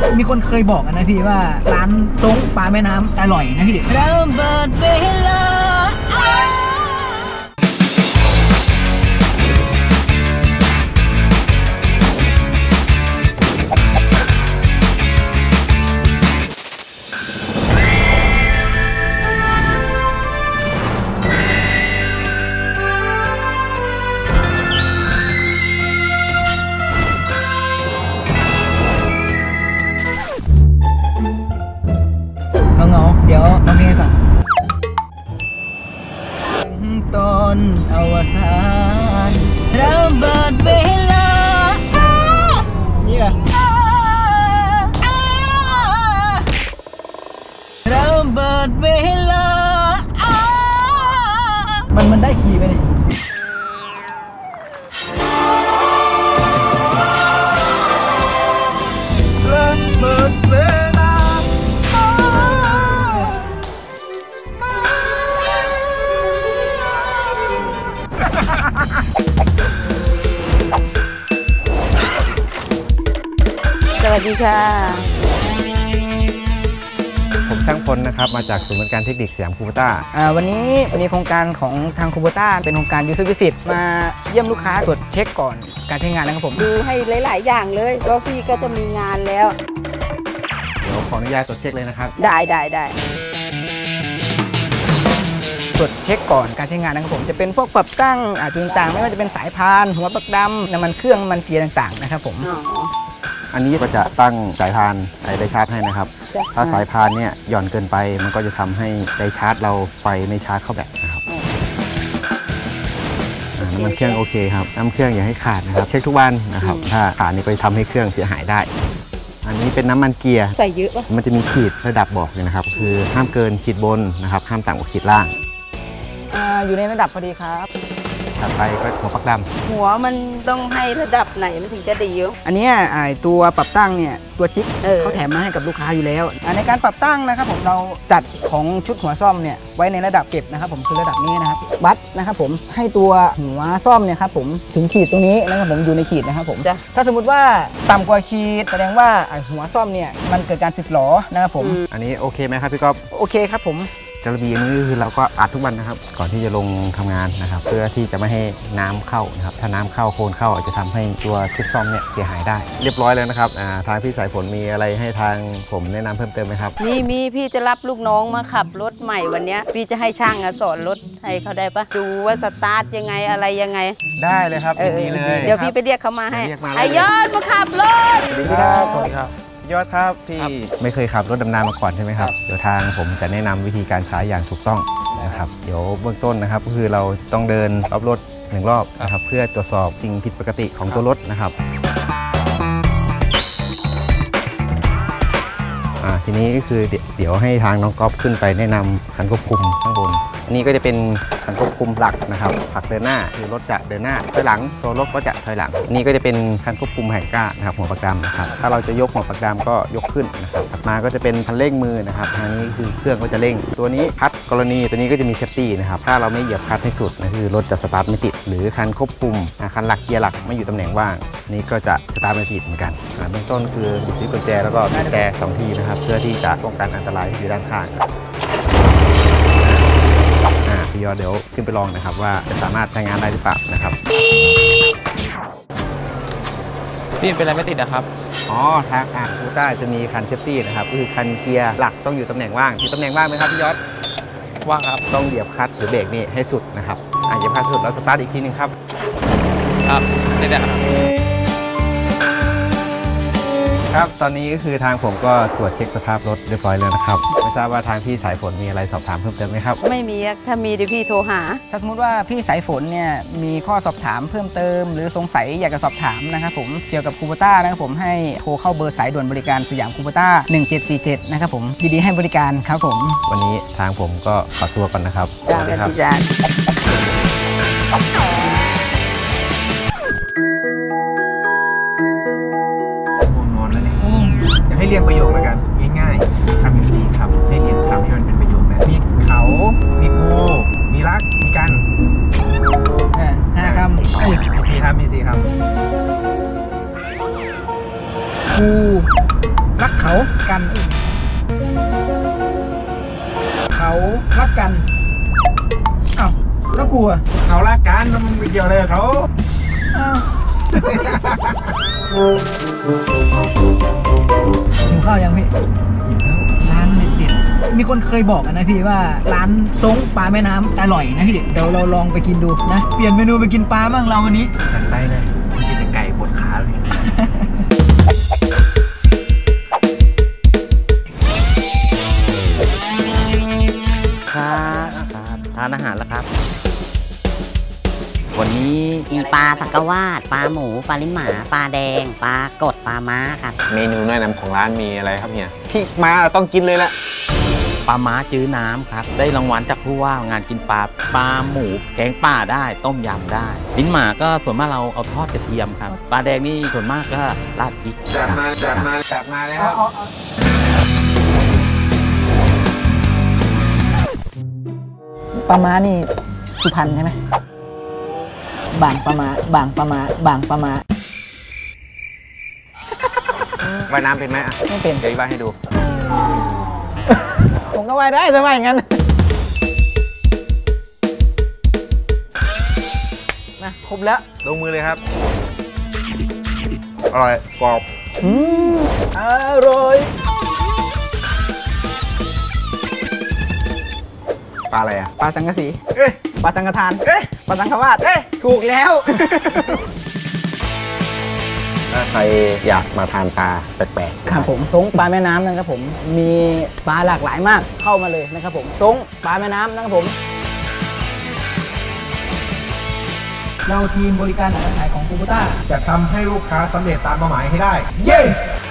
มีคนเคยบอกกันนะพี่ว่าร้านซงปลาแม่น้ำอร่อยนะพี่เริ่มเปิดเวลาเดี๋ยวน้องเพลงให้ฟังตอนอวสานเริ่มเปิดเวลานี่ไงเริ่มเปิดเวลามันได้ขี่ไปเลยเริ่มเปิดเวลาสวัสดีค่ะผมช่างพลนะครับมาจากศูนย์บริการเทคนิคสยามคูโบต้าวันนี้มีโครงการของทางคูโบต้าเป็นโครงการยูสวิสิตมาเยี่ยมลูกค้าตรวจเช็คก่อนการใช้งานนะครับผมดูให้หลายๆอย่างเลยก็พี่ก็จะมีงานแล้วเดี๋ยวขออนุญาตตรวจเช็คเลยนะครับได้ตรวจเช็คก่อนการใช้งานนะครับผมจะเป็นพวกปรับตั้งจุดต่างๆไม่ว่าจะเป็นสายพานหัวปลั๊กดำน้ำมันเครื่องมันเกียร์ต่างๆนะครับผมอันนี้ก็จะตั้งสายพานไดชาร์จให้นะครับถ้าสายพานเนี่ยหย่อนเกินไปมันก็จะทำให้ไดชาร์จเราไฟไม่ชาร์จเข้าแบตนะครับน้ำมันเครื่องโอเคครับน้ำเครื่องอย่าให้ขาดนะครับเช็คทุกวันนะครับถ้าขาดนี่ก็จะทำให้เครื่องเสียหายได้อันนี้เป็นน้ำมันเกียร์ใส่เยอะปะมันจะมีขีดระดับบอกเลยนะครับคือห้ามเกินขีดบนนะครับห้ามต่ำกว่าขีดล่างอยู่ในระดับพอดีครับถัดไปก็หัวปลั๊กดำหัวมันต้องให้ระดับไหนมันถึงจะดีอันนี้ตัวปรับตั้งเนี่ยตัวจิ๊กเขาแถมมาให้กับลูกค้าอยู่แล้วในการปรับตั้งนะครับผมเราจัดของชุดหัวซ่อมเนี่ยไว้ในระดับเก็บนะครับผมคือระดับนี้นะครับวัดนะครับผมให้ตัวหัวซ่อมเนี่ยครับผมถึงขีดตรงนี้นะครับผมอยู่ในขีดนะครับผมถ้าสมมติว่าต่ำกว่าขีดแสดงว่าหัวซ่อมเนี่ยมันเกิดการสึกหรอนะครับผมอันนี้โอเคไหมครับพี่ก๊อฟโอเคครับผมจระบีอันนี้คือเราก็อัดทุกวันนะครับก่อนที่จะลงทำงานนะครับเพื่อที่จะไม่ให้น้ำเข้านะครับถ้าน้ำเข้าโคลนเข้าอาจจะทำให้ตัวชุดซ่อมเนี่ยเสียหายได้เรียบร้อยแล้วนะครับทางพี่สายฝนมีอะไรให้ทางผมแนะนำเพิ่มเติมไหมครับมีพี่จะรับลูกน้องมาขับรถใหม่วันนี้พี่จะให้ช่างสอนรถให้เขาได้ปะดูว่าสตาร์ทยังไงอะไรยังไงได้เลยครับดีเลยเดี๋ยวพี่ไปเรียกเขามาให้ไอยอดมาขับรถสวัสดีครับสวัสดีครับยอดครับพี่ไม่เคยขับรถดำน้ำมาก่อนใช่ไหมครับเดี๋ยวทางผมจะแนะนำวิธีการใช้อย่างถูกต้องนะครับเดี๋ยวเบื้องต้นนะครับก็คือเราต้องเดินรอบรถ1 รอบนะครับเพื่อตรวจสอบสิ่งผิดปกติของตัวรถนะครับทีนี้ก็คือเดี๋ยวให้ทางน้องก๊อฟขึ้นไปแนะนำคันควบคุมข้างบนอันนี้ก็จะเป็นคันควบคุมหลักนะครับผลักเดินหน้าคือรถจะเดินหน้าถอยหลังตัวรถก็จะถอยหลังนี่ก็จะเป็นคันควบคุมแห่งก้านะครับหัวปลั๊กดำนะครับถ้าเราจะยกหัวปลั๊กดำก็ยกขึ้นนะครับถัดมาก็จะเป็นคันเร่งมือนะครับทางนี้คือเครื่องก็จะเร่งตัวนี้คัดกรณีตัวนี้ก็จะมีเซฟตี้นะครับถ้าเราไม่เหยียบคัดให้สุดนะคือรถจะสตาร์ทไม่ติดหรือคันควบคุมคันหลักเกียร์หลักไม่อยู่ตำแหน่งว่างนี่ก็จะสตาร์ทไม่ติดเหมือนกันเบื้องต้นคือซื้อกุญแจแล้วก็กุญแจ2 ทีนะครับเพื่อที่จะป้องกันอันตรายที่อยู่ด้านข้างพี่ยอดเดี๋ยวขึ้นไปลองนะครับว่าจะสามารถใช้งานได้หรือเปล่านะครับพี่เป็นอะไรไม่ติดนะครับทางคูต้าจะมีคันเซฟตี้นะครับก็คือคันเกียร์หลักต้องอยู่ตำแหน่งว่างอยู่ตำแหน่งว่างไหมครับพี่ยอดว่างครับต้องเหยียบคลัตช์หรือเบรกนี่ให้สุดนะครับเหยียบคลัตช์สุดแล้วสตาร์ทอีกทีนึงครับได้ครับครับตอนนี้ก็คือทางผมก็ตรวจเช็คสภาพรถเรียบร้อยแล้วนะครับไม่ทราบว่าทางพี่สายฝนมีอะไรสอบถามเพิ่มเติมไหมครับไม่มีถ้ามีเดี๋ยวพี่โทรหาถ้าสมมติว่าพี่สายฝนเนี่ยมีข้อสอบถามเพิ่มเติมหรือสงสัยอยากจะสอบถามนะครับผมเกี่ยวกับคูโบต้านะครับผมให้โทรเข้าเบอร์สายด่วนบริการสยามคูโบต้า1747นะครับผมยินดีให้บริการครับผมวันนี้ทางผมก็ขอตัวก่อนนะครับสวัสดีครับให้เรียงประโยคแล้วกันง่ายๆคำมี4 คำให้เรียงคำให้มันเป็นประโยคแบบมีเขามีกูมีรักมีกัน 5 คำมี4 คำกูรักเขากันเขารักกันอ้าวแล้วกูอะเขารักกันแล้วมึงไปเกี่ยวอะไรกับเขาอ้าวหิวข้าวยังพี่ร้านเด็ดๆมีคนเคยบอกกันนะพี่ว่าร้านซงปลาแม่น้ำอร่อยนะพี่เดี๋ยวเราลองไปกินดูนะเปลี่ยนเมนูไปกินปลาบ้างเราวันนี้จัดไปเลยกินแต่ไก่บดขาเลยครับทานอาหารแล้วครับ วันนี้มีปลาสังกวาดปลาหมูปลาลิ้นหมาปลาแดงปลากดปลาม้าครับเมนูแนะนำของร้านมีอะไรครับเนี่ยที่มาเราต้องกินเลยละปลาม้าจื้อน้ำครับ ได้รางวัลจากผู้ว่างานกินปลาหมูแกงป่าได้ต้มยำได้ ลิ้นหมาก็ส่วนมากเราเอาทอดกระเทียมครับปลาแดงนี่ส่วนมากก็ราดพริกจัดมาเลยครับปลาม้านี่สุพรรณใช่ไหมบางปลาม้าบางปลาม้าบางปลาม้าว่ายน้ำเป็นไหมอ่ะไม่เป็นเดี๋ยวว่ายให้ดูผมก็ว่ายได้แต่ว่าอย่างนั้นนะครบแล้วลงมือเลยครับ อร่อยกรอบอร่อยปลาอะไรอ่ะปลาสังกะสีเอ้ยปลาสังกทานเอ้ยปลาสังขวาดถูกแล้วถ้าใครอยากมาทานปลาแปลกๆครับผมซงปลาแม่น้ำนะครับผมมีปลาหลากหลายมากเข้ามาเลยนะครับผมซงปลาแม่น้ำนะครับผมเราทีมบริการอาหารขายของกูบูต้าจะทำให้ลูกค้าสำเร็จตามเป้าหมายให้ได้ เย้